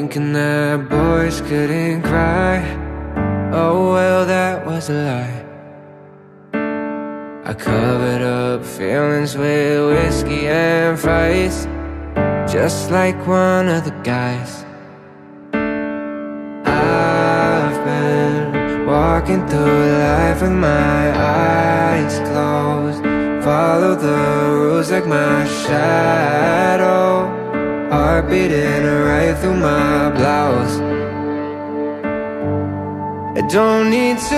thinking that boys couldn't cry. Oh well, that was a lie. I covered up feelings with whiskey and fries, just like one of the guys. I've been walking through life with my eyes closed, follow the rules like my shadow, heart beating right through my blouse. I don't need to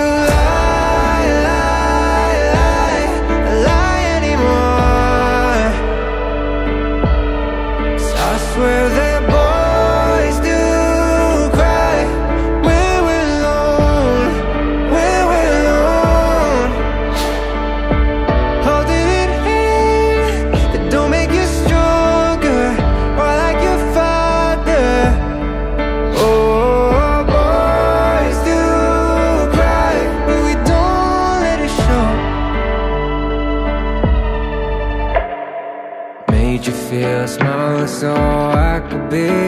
lie anymore, 'cause I swear that boys do cry when we're alone, when we're alone. Holding it in, it don't make you stronger or like your father. Oh, boys do cry, but we don't let it show. Made you feel smaller so I could be